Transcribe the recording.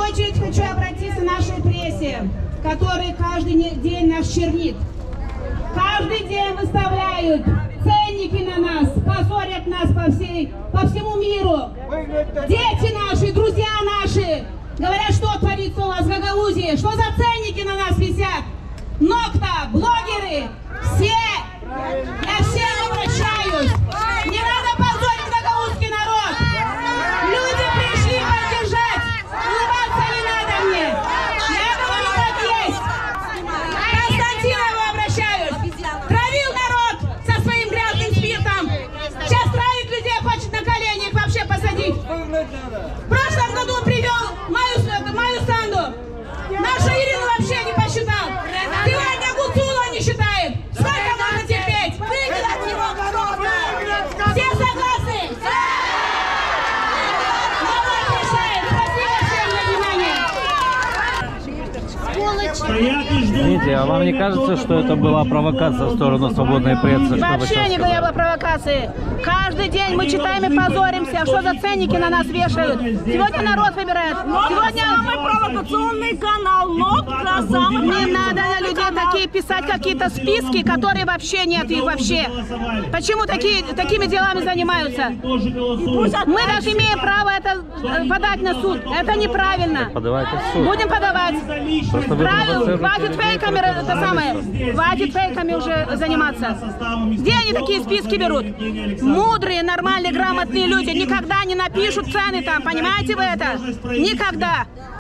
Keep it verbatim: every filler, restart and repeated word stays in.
очередь хочу обратиться к нашей прессе, которая каждый день нас чернит. Каждый день выставляют ценники на нас, позорят нас по, всей, по всему миру. Дети наши, друзья наши, говорят, что творится у вас в Гагаузии, что за ценники на нас висят. Нокта, блогеры, все, я всем обращаюсь. Не надо позорить гагаузский народ. Люди пришли поддержать, улыбаться не надо мне. Я говорю, как есть. К Константинову обращаюсь. Травил народ со своим грязным спиртом. Сейчас травит людей, хочет на колени их вообще посадить. В прошлом году он привел мою, мою Санду. Нашу Ирину вообще не посчитал. Сегодня Гуцула не считает. Сколько можно терпеть? Выгнать его народа! Все согласны? Народ решает. Спасибо всем за внимание. Видите, а вам не кажется, что это была провокация в сторону свободной прессы? Вообще не было провокации. Каждый день мы читаем и позоримся, что за ценники на нас вешают. Сегодня народ выбирает. Сегодня самый провокационный канал. Нотка, самый не надо на людей такие писать какие-то списки, которые вообще нет их вообще. Почему такие, такими делами занимаются? Мы даже имеем право это подать на суд. Это неправильно. Подавайте в суд. Будем подавать. Просто вы Правильно, хватит фейками, это самое, хватит фейками уже заниматься. Где они такие списки берут? Мудрые, нормальные, грамотные люди никогда не напишут цены там, понимаете вы это? Никогда.